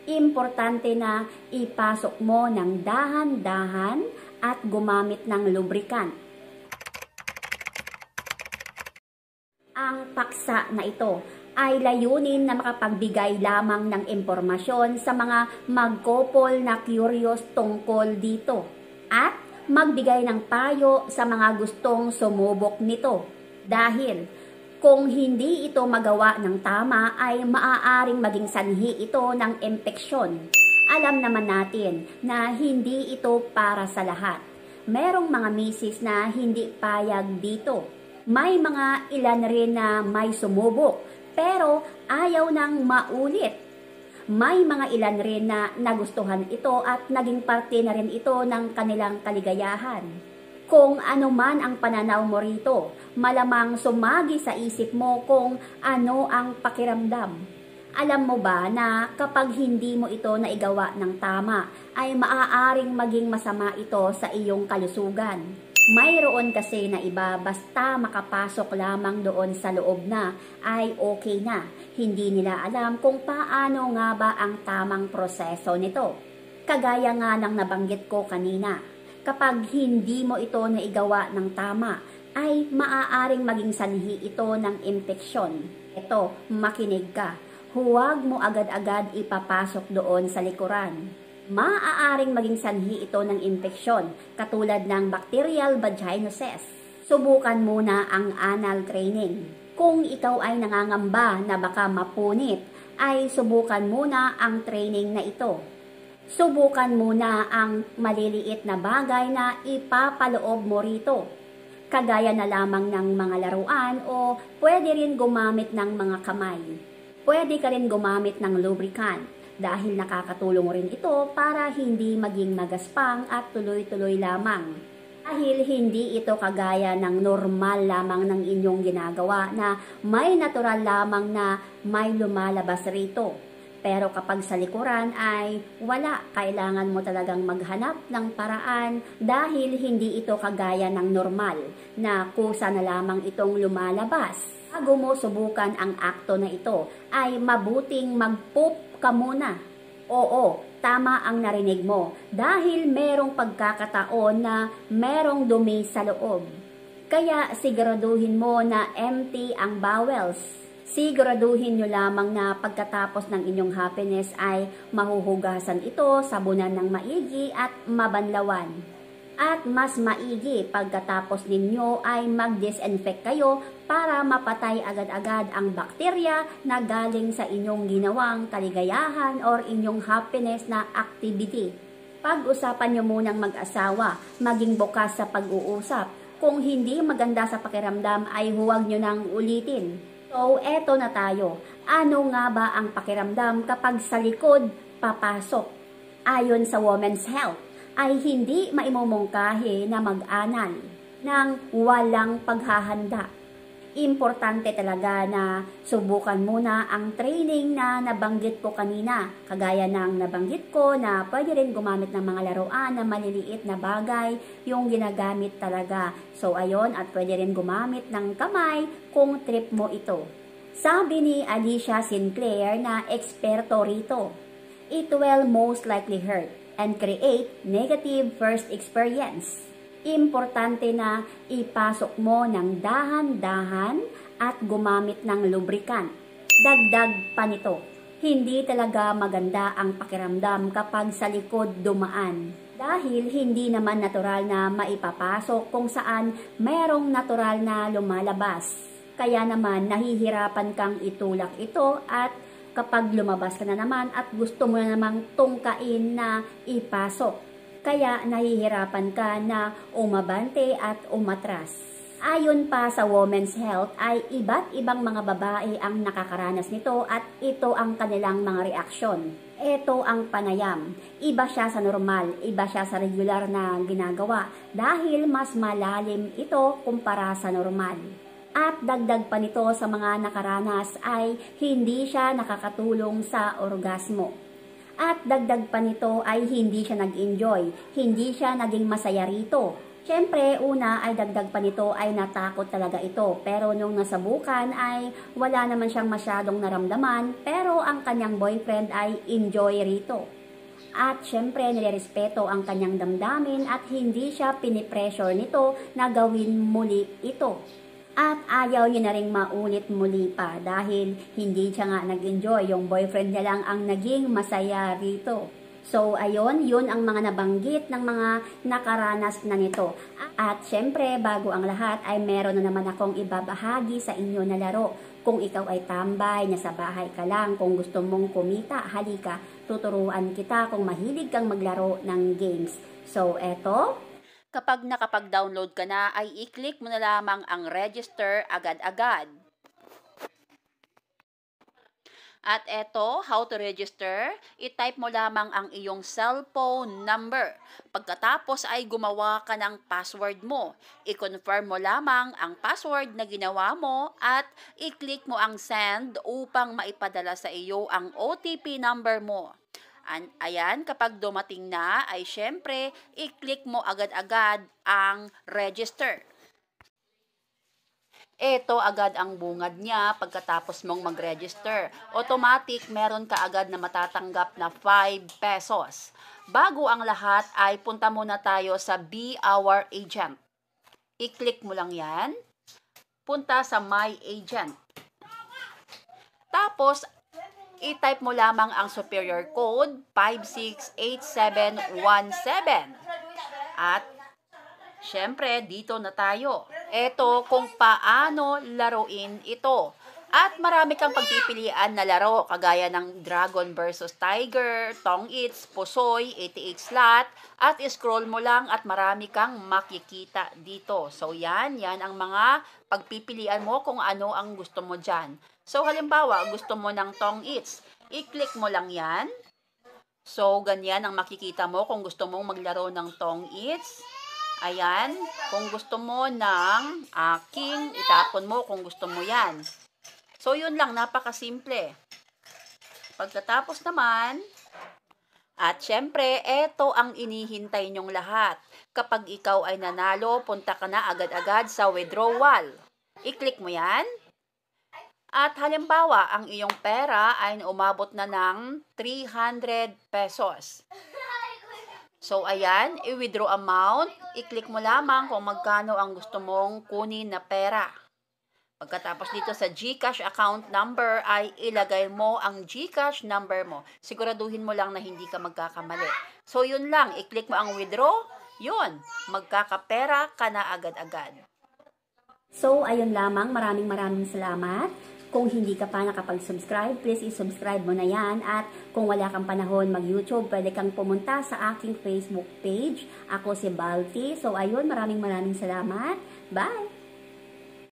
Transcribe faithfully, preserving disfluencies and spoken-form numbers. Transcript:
Importante na ipasok mo ng dahan-dahan at gumamit ng lubricant. Ang paksa na ito ay layunin na makapagbigay lamang ng impormasyon sa mga magkopol na curious tungkol dito at magbigay ng payo sa mga gustong sumubok nito. Dahil kung hindi ito magawa ng tama ay maaaring maging sanhi ito ng impeksyon. Alam naman natin na hindi ito para sa lahat. Merong mga misis na hindi payag dito. May mga ilan rin na may sumubok pero ayaw nang maulit. May mga ilan rin na nagustuhan ito at naging parte na rin ito ng kanilang kaligayahan. Kung ano man ang pananaw mo rito, malamang sumagi sa isip mo kung ano ang pakiramdam. Alam mo ba na kapag hindi mo ito naigawa ng tama, ay maaaring maging masama ito sa iyong kalusugan. Mayroon kasi na iba basta makapasok lamang doon sa loob na ay okay na. Hindi nila alam kung paano nga ba ang tamang proseso nito. Kagaya nga ng nabanggit ko kanina. Kapag hindi mo ito naigawa ng tama, ay maaaring maging sanhi ito ng impeksyon. Ito, makinig ka. Huwag mo agad-agad ipapasok doon sa likuran. Maaaring maging sanhi ito ng impeksyon, katulad ng bacterial vaginosis. Subukan muna ang anal training. Kung ikaw ay nangangamba na baka mapunit, ay subukan muna ang training na ito. Subukan muna ang maliliit na bagay na ipapaloob mo rito. Kagaya na lamang ng mga laruan o pwede rin gumamit ng mga kamay. Pwede ka rin gumamit ng lubricant dahil nakakatulong rin ito para hindi maging magaspang at tuloy-tuloy lamang. Dahil hindi ito kagaya ng normal lamang ng inyong ginagawa na may natural lamang na may lumalabas rito. Pero kapag sa likuran ay wala, kailangan mo talagang maghanap ng paraan dahil hindi ito kagaya ng normal na kusa na lamang itong lumalabas. Bago mo subukan ang akto na ito ay mabuting mag-poop ka muna. Oo, tama ang narinig mo dahil merong pagkakataon na merong dumi sa loob. Kaya siguraduhin mo na empty ang bowels. Siguraduhin nyo lamang na pagkatapos ng inyong happiness ay mahuhugasan ito, sabunan ng maigi at mabanlawan. At mas maigi pagkatapos ninyo ay mag-disinfect kayo para mapatay agad-agad ang bakterya na galing sa inyong ginawang kaligayahan or inyong happiness na activity. Pag-usapan nyo munang mag-asawa, maging bukas sa pag-uusap. Kung hindi maganda sa pakiramdam ay huwag nyo nang ulitin. So, eto na tayo. Ano nga ba ang pakiramdam kapag sa likod papasok? Ayon sa Women's Health, ay hindi maimumungkahi na mag-anal ng walang paghahanda. Importante talaga na subukan muna ang training na nabanggit ko kanina. Kagaya ng nabanggit ko na pwede rin gumamit ng mga laruan na maliliit na bagay yung ginagamit talaga. So ayon, at pwede rin gumamit ng kamay kung trip mo ito. Sabi ni Alicia Sinclair na eksperto rito, it will most likely hurt and create negative first experience. Importante na ipasok mo ng dahan-dahan at gumamit ng lubricant. Dagdag pa nito, hindi talaga maganda ang pakiramdam kapag sa likod dumaan. Dahil hindi naman natural na maipapasok kung saan merong natural na lumalabas. Kaya naman nahihirapan kang itulak ito at kapag lumabas ka na naman at gusto mo na namang tungkain na ipasok. Kaya nahihirapan ka na umabante at umatras. Ayon pa sa Women's Health ay iba't ibang mga babae ang nakakaranas nito at ito ang kanilang mga reaksyon. Ito ang panayam. Iba siya sa normal, iba siya sa regular na ginagawa dahil mas malalim ito kumpara sa normal. At dagdag pa nito sa mga nakaranas ay hindi siya nakakatulong sa orgasmo. At dagdag pa nito ay hindi siya nag-enjoy, hindi siya naging masaya rito. Siyempre, una ay dagdag pa nito ay natakot talaga ito. Pero nung nasabukan ay wala naman siyang masyadong naramdaman, pero ang kanyang boyfriend ay enjoy rito. At syempre, nilerespeto ang kanyang damdamin at hindi siya pinipressure nito na gawin muli ito. At ayaw niya na rin maulit muli pa dahil hindi siya nga nag-enjoy. Yung boyfriend niya lang ang naging masaya rito. So, ayun, yun ang mga nabanggit ng mga nakaranas na nito. At syempre, bago ang lahat ay meron na naman akong ibabahagi sa inyo na laro. Kung ikaw ay tambay, nasa bahay ka lang, kung gusto mong kumita, halika, tuturuan kita kung mahilig kang maglaro ng games. So, eto. Kapag nakapag-download ka na, ay i-click mo na lamang ang register agad-agad. At eto, how to register, i-type mo lamang ang iyong cellphone number. Pagkatapos ay gumawa ka ng password mo. I-confirm mo lamang ang password na ginawa mo at i-click mo ang send upang maipadala sa iyo ang O T P number mo. Ayan, kapag dumating na ay syempre, i-click mo agad-agad ang register. Ito agad ang bungad niya pagkatapos mong mag-register. Automatic, meron ka agad na matatanggap na five pesos. Bago ang lahat ay punta muna tayo sa Be Our Agent. I-click mo lang yan. Punta sa My Agent. Tapos, i-type mo lamang ang superior code five six eight seven one seven. At syempre, dito na tayo. Ito kung paano laruin ito. At marami kang pagpipilian na laro, kagaya ng Dragon versus Tiger, Tong Its, Pusoy, eighty-eight slot, at scroll mo lang at marami kang makikita dito. So yan, yan ang mga pagpipilian mo kung ano ang gusto mo dyan. So halimbawa, gusto mo ng Tong Its, i-click mo lang yan. So ganyan ang makikita mo kung gusto mong maglaro ng Tong Its. Ayan, kung gusto mo ng uh, king, itapon mo kung gusto mo yan. So, yun lang, napakasimple. Pagkatapos naman, at syempre, eto ang inihintay nyong lahat. Kapag ikaw ay nanalo, punta ka na agad-agad sa withdrawal. I-click mo yan. At halimbawa, ang iyong pera ay umabot na ng three hundred pesos. So, ayan, i-withdraw amount, i-click mo lamang kung magkano ang gusto mong kunin na pera. Pagkatapos dito sa GCash account number, ay ilagay mo ang GCash number mo. Siguraduhin mo lang na hindi ka magkakamali. So, yun lang, i-click mo ang withdraw, yun, magkakapera ka na agad-agad. So, ayun lamang, maraming maraming salamat. Kung hindi ka pa nakapag-subscribe, please i-subscribe mo na yan. At kung wala kang panahon mag-YouTube, pwede kang pumunta sa aking Facebook page. Ako si Balti. So ayun, maraming maraming salamat. Bye!